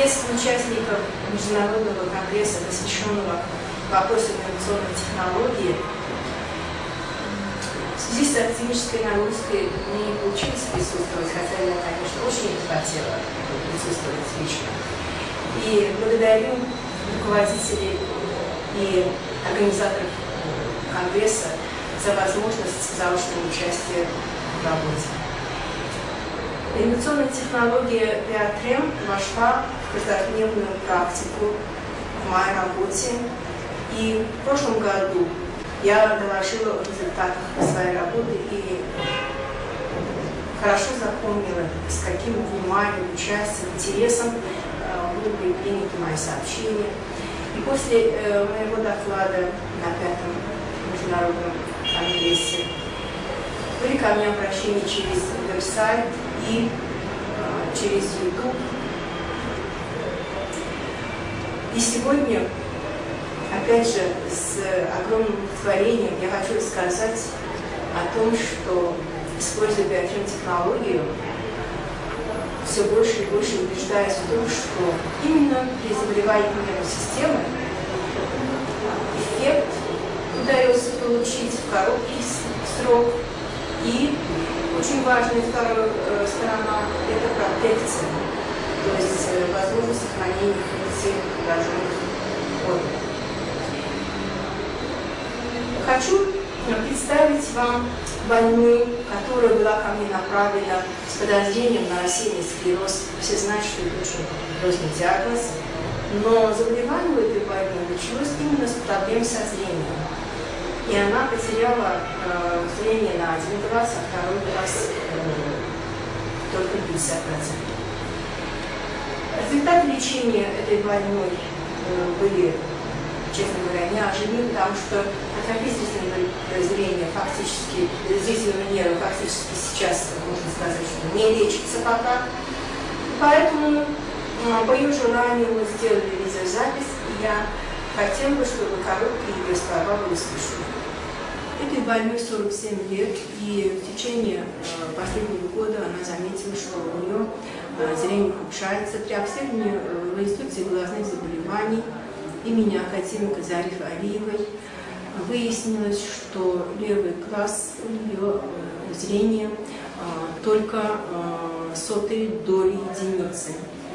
без участников Международного конгресса, посвященного вопросу инновационной технологии, в связи с академической нагрузкой не получилось присутствовать, хотя я, конечно, очень хотела присутствовать лично. И благодарю руководителей и организаторов конгресса за возможность заочного участия в работе. Инновационная технология PR-трем вошла в каждодневную практику в моей работе. И в прошлом году я доложила о результатах своей работы и хорошо запомнила, с каким вниманием, участием, интересом были приняты мои сообщения. И после моего доклада на 5-м международном конгрессе были ко мне обращения через веб-сайт и через YouTube. И сегодня, опять же, с огромным удовлетворением я хочу рассказать о том, что, используя биотехнологию, все больше и больше убеждаюсь в том, что именно при заболевании нервной системы эффект удается получить в короткий срок. И очень важная вторая сторона – это протекция, то есть возможность сохранения функций пораженных органов. Хочу представить вам больную, которая была ко мне направлена с подозрением на рассеянный склероз. Все знают, что это очень грозный диагноз, но заболевание у этой больной началось именно с проблем со зрением. И она потеряла зрение на один глаз, а второй глаз только 50%. Результаты лечения этой больной были, честно говоря, неожиданны, потому что атрофия зрительного зрения фактически, зрительного нерва фактически сейчас, можно сказать, что не лечится пока. Поэтому по ее желанию мы сделали видеозапись, и я хотела бы, чтобы короткие ее слова были слышны. Этой больной 47 лет, и в течение последнего года она заметила, что у нее зрение ухудшается. При обследовании в институте глазных заболеваний имени академика Зарифы Алиевой выяснилось, что левый глаз у нее зрение только 100 доли единицы.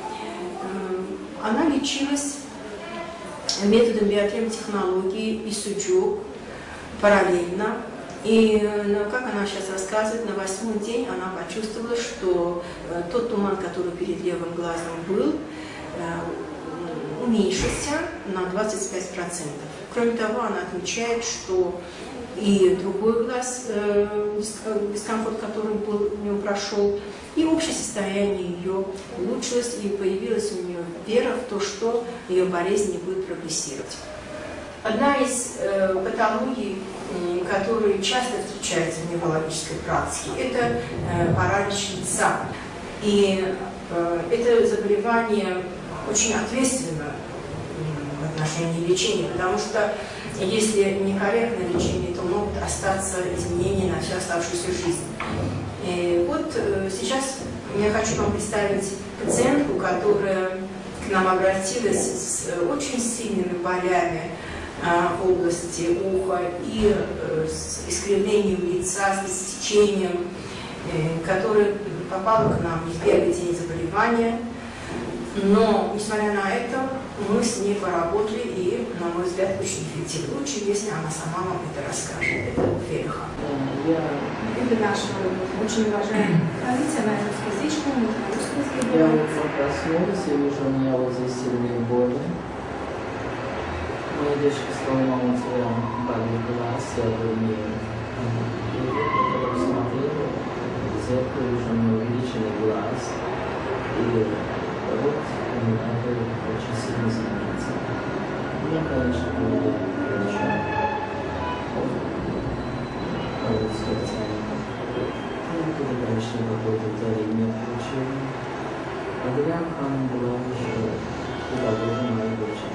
Она лечилась методом биотрем-технологии и сучок параллельно. И, как она сейчас рассказывает, на 8-й день она почувствовала, что тот туман, который перед левым глазом был, уменьшился на 25%. Кроме того, она отмечает, что и другой глаз, дискомфорт, который был, у нее прошел, и общее состояние ее улучшилось, и появилась у нее вера в то, что ее болезнь не будет прогрессировать. Одна из патологий, которые часто встречаются в неврологической практике, это паралич лица. И это заболевание очень ответственно в отношении лечения, потому что если некорректное лечение, то могут остаться изменения на всю оставшуюся жизнь. И вот сейчас я хочу вам представить пациентку, которая к нам обратилась с очень сильными болями в области уха и с искривлением лица, с истечением, которая попала к нам не в первый день заболевания. Но, несмотря на это, мы с ней поработали и, на мой взгляд, очень эффективно. Лучше, если она сама вам это расскажет. Это Фериха. Это наша очень уважаемая коллега, она русскоязычная, мы на русском языке. Я вот проснулась и вижу, у меня вот здесь сильные боли. Моя девочка сказала, мама, у тебя болит глаз, я говорю, нет. Я посмотрела, в зеркало вижу, у меня увеличенный глаз. И вот у меня это очень сильно изменится. Я, конечно, буду врача. Когда раньше какое-то дарение получил. Адриан Хан была еще года моей дочери.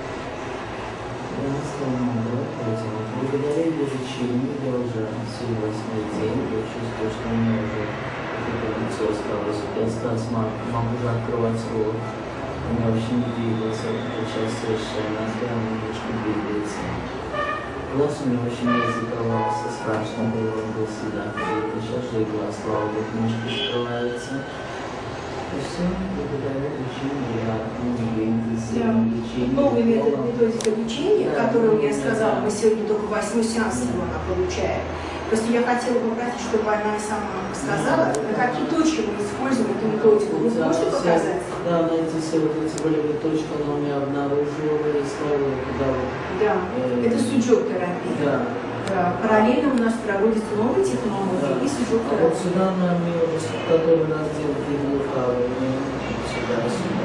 Я сказала, благодаря ее лечению я уже 48-й день, я чувствую, что у меня уже лицо осталось. Я осталось, могу уже открывать рот. меня очень двигался, участвуя в нас прям немножко двигается. Голос у меня очень языковался, страшно было, он был всегда какой-то. Сейчас же и глаз, слава богу, немножко открывается. И все, благодаря лечению, я интенсивном лечении. Новый метод методика лечения, которую я сказала, мы сегодня только 8-й сеанс его она получает. Просто я хотела попросить, чтобы она сама сказала, на какие точки мы используем эту методику. Вы можете показать? Да, на эти все вот эти болевые точки она у меня обнаружила и ставила туда вот. Да, это суджок-терапия. Да. Да. Параллельно у нас проводятся новые технологии и суджок-терапия. А вот сюда нам, который нас делает иглоукалывание, сюда.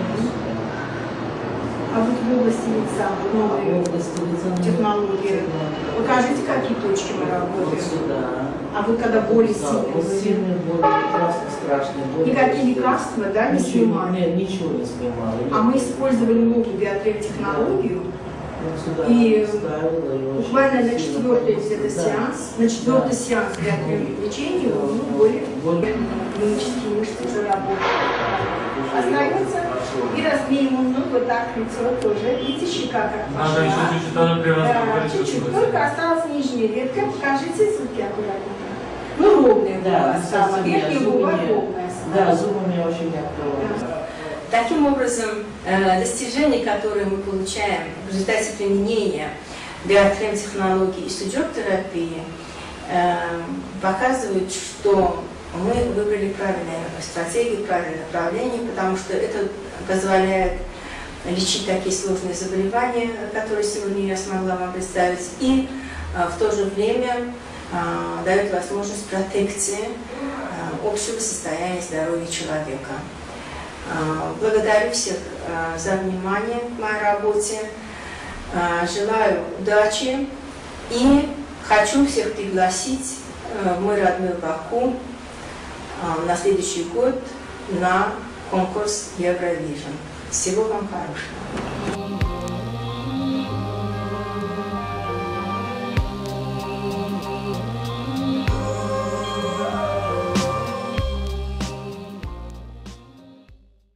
А вот в области лица, новые технологии. Покажите, какие точки мы работаем. Вот сюда. А вы когда боли сильные? Вот сильные боли, ужасно страшные боли. Никакие лекарства, да, не снимали? Нет, ничего не снимали. А мы использовали новую биотрек-технологию. И буквально на 4-й где-то сеанс, на 4-й сеанс биотрек-лечения, боли, клинические мышцы уже работают. Остается и размерим вот так лицо тоже. Видите, щека как пошла. Надо еще чуть-чуть, надо Да, чуть-чуть. Только осталась нижняя ветка. Покажите звуки аккуратненько. Ну, ровная губа стала. Верхняя губа ровная стала. Да, зубы у меня очень мягкие. Таким образом, достижения, которые мы получаем в результате применения биотрем-технологий и суджок-терапии, показывают, что мы выбрали правильную стратегию, правильное направление, потому что это позволяет лечить такие сложные заболевания, которые сегодня я смогла вам представить, и в то же время дает возможность протекции общего состояния здоровья человека. Благодарю всех за внимание к моей работе, желаю удачи и хочу всех пригласить в мой родной Баку на следующий год на конкурс Евровижн. Всего вам хорошего.